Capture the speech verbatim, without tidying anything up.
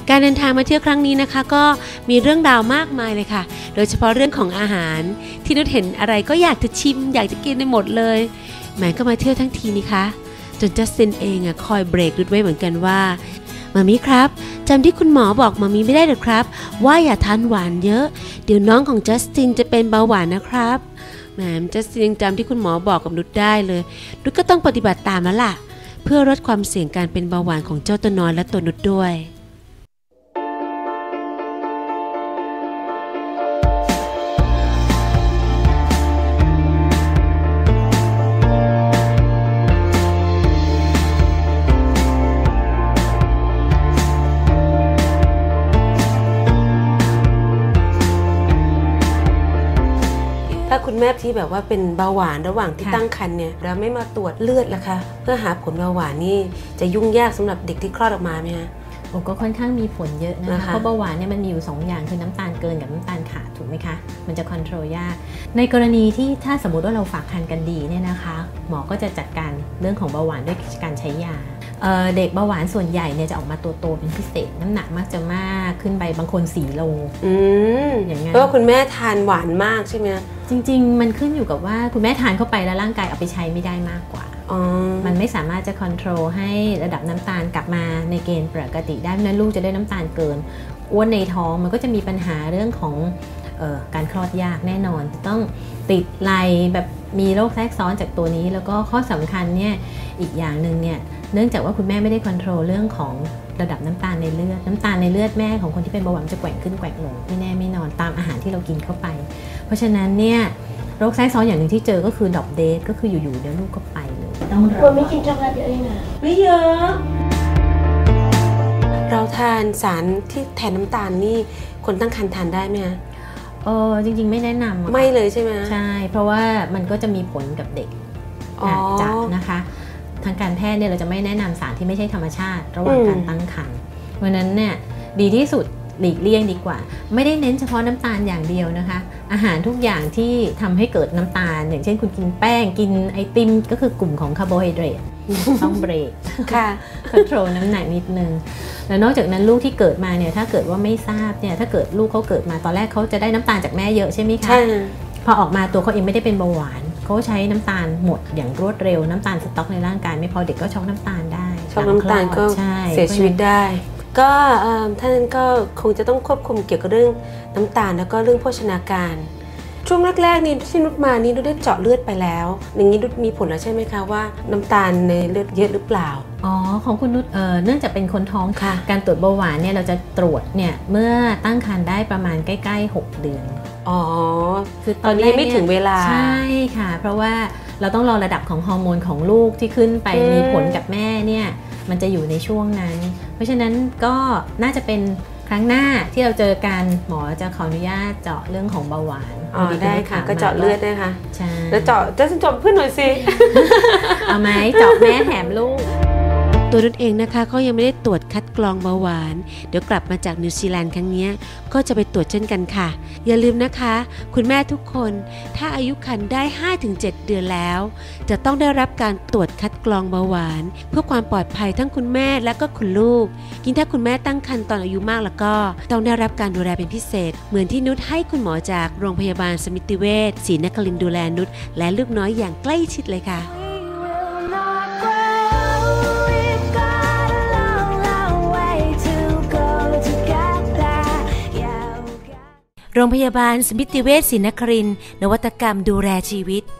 การเดินทางมาเที่ยวครั้งนี้นะคะก็มีเรื่องราวมากมายเลยค่ะโดยเฉพาะเรื่องของอาหารที่นุชเห็นอะไรก็อยากจะชิมอยากจะกินไปหมดเลยแหมก็มาเที่ยวทั้งทีนี่คะจนจัสตินเองอ่ะคอยเบรกนุชไว้เหมือนกันว่ามามี่ครับจำที่คุณหมอบอกมามี่ไม่ได้หรือครับว่าอย่าทานหวานเยอะเดี๋ยวน้องของจัสตินจะเป็นเบาหวานนะครับแหมจัสตินยังจำที่คุณหมอบอกกับนุชได้เลยนุชก็ต้องปฏิบัติตามแล้วล่ะเพื่อลดความเสี่ยงการเป็นเบาหวานของเจ้าตัวน้อยและตัวนุชด้วยถ้าคุณแม่ที่แบบว่าเป็นเบาหวานระหว่างที่ตั้งครรภ์เนี่ยแล้วไม่มาตรวจเลือดล่ะคะเพื่อหาผลเบาหวานนี่จะยุ่งยากสำหรับเด็กที่คลอดออกมาไหมคะผมก็ค่อนข้างมีผลเยอะนะคะเพราะเบาหวานเนี่ยมันมีอยู่สองอย่างคือน้ำตาลเกินกับน้ำตาลขาดถูกไหมคะมันจะควบคุมยากในกรณีที่ถ้าสมมติว่าเราฝากครรภ์กันดีเนี่ยนะคะหมอก็จะจัดการเรื่องของเบาหวานด้วยการใช้ยา เ, เด็กเบาหวานส่วนใหญ่เนี่ยจะออกมาตัวโตเป็นพิเศษน้ำหนักมักจะมากขึ้นไปบางคนสี่โลอืมอย่างงั้นเพราะว่าคุณแม่ทานหวานมากใช่ไหมจริงๆมันขึ้นอยู่กับว่าคุณแม่ทานเข้าไปแล้วร่างกายเอาไปใช้ไม่ได้มากกว่ามันไม่สามารถจะควบคุมให้ระดับน้ำตาลกลับมาในเกณฑ์ปกติได้นั้นลูกจะได้น้ำตาลเกินอ้วนในท้องมันก็จะมีปัญหาเรื่องของเอ่อการคลอดยากแน่นอนต้องติดไหลแบบมีโรคแทรกซ้อนจากตัวนี้แล้วก็ข้อสำคัญเนี่ยอีกอย่างหนึ่งเนี่ยเนื่องจากว่าคุณแม่ไม่ได้ควบคุมเรื่องของระดับน้ำตาลในเลือดน้ำตาลในเลือดแม่ของคนที่เป็นเบาหวานจะแกว่งขึ้นแกว่งลงไม่แน่ไม่นอนตามอาหารที่เรากินเข้าไปเพราะฉะนั้นเนี่ยโรคแทรกซ้อนอย่างหนึ่งที่เจอก็คือดรอปเดทก็คืออยู่ๆเดี๋ยวลูกก็ไปเลยต้องรอไม่กินช็อกโกแลตเยอะนะไม่เยอะเราทานสารที่แทนน้ำตาลนี่คนตั้งครรภ์ทานได้ไหมคะเออจริงๆไม่แนะนำไม่เลยใช่ไหมใช่เพราะว่ามันก็จะมีผลกับเด็กอาจจะนะคะทางการแพทย์เนี่ยเราจะไม่แนะนำสารที่ไม่ใช่ธรรมชาติระหว่างการตั้งครรภ์เพราะนั้นเนี่ยดีที่สุดหลีกเลี่ยงดีกว่าไม่ได้เน้นเฉพาะน้ำตาลอย่างเดียวนะคะอาหารทุกอย่างที่ทำให้เกิดน้ำตาลอย่างเช่นคุณกินแป้งกินไอติมก็คือกลุ่มของคาร์โบไฮเดรตต้องเบรกค่ะคอนโทรลน้ำหนักนิดนึงแล้วนอกจากนั้นลูกที่เกิดมาเนี่ยถ้าเกิดว่าไม่ทราบเนี่ยถ้าเกิดลูกเขาเกิดมาตอนแรกเขาจะได้น้ำตาลจากแม่เยอะใช่ไหมคะใช่พอออกมาตัวเขาเองไม่ได้เป็นเบาหวานเขาใช้น้ำตาลหมดอย่างรวดเร็วน้ำตาลสต็อกในร่างกายไม่พอเด็กก็ช็อกน้ำตาลได้ช็อกน้ำตาลก็เสียชีวิตได้ก็ท่านก็คงจะต้องควบคุมเกี่ยวกับเรื่องน้ำตาลแล้วก็เรื่องโภชนาการช่วงแรกๆนี่ที่นุชมานี่นุชได้เจาะเลือดไปแล้วอย่างนี้นุชมีผลแล้วใช่ไหมคะว่าน้ำตาลในเลือดเยอะหรือเปล่าอ๋อของคุณนุชเอ่อเนื่องจากเป็นคนท้องค่ะการตรวจเบาหวานเนี่ยเราจะตรวจเนี่ยเมื่อตั้งครรภ์ได้ประมาณใกล้ๆหกเดือนอ๋อคือตอนนี้ไม่ถึงเวลาใช่ค่ะเพราะว่าเราต้องรอระดับของฮอร์โมนของลูกที่ขึ้นไปมีผลกับแม่เนี่ยมันจะอยู่ในช่วงนั้นเพราะฉะนั้นก็น่าจะเป็นครั้งหน้าที่เราเจอกันหมอจะขออนุญาตเจาะเรื่องของเบาหวานอ๋อได้ค่ะก็เจาะเลือดได้ค่ะใช่แล้วเจาะจะเจาะเพื่อนหน่อยสิเอาไหมเจาะแม่แถมลูกตัวนุชเองนะคะก็ยังไม่ได้ตรวจคัดกรองเบาหวานเดี๋ยวกลับมาจากนิวซีแลนด์ครั้งนี้ก็จะไปตรวจเช่นกันค่ะอย่าลืมนะคะคุณแม่ทุกคนถ้าอายุครรภ์ได้ ห้าถึงเจ็ด เดือนแล้วจะต้องได้รับการตรวจคัดกรองเบาหวานเพื่อความปลอดภัยทั้งคุณแม่และก็คุณลูกยิ่งถ้าคุณแม่ตั้งครรภ์ตอนอายุมากแล้วก็ต้องได้รับการดูแลเป็นพิเศษเหมือนที่นุชให้คุณหมอจากโรงพยาบาลสมิติเวชศรีนครินทร์ดูแลนุชและลูกน้อยอย่างใกล้ชิดเลยค่ะโรงพยาบาลสมิติเวชศรีนครินทร์นวัตกรรมดูแลชีวิต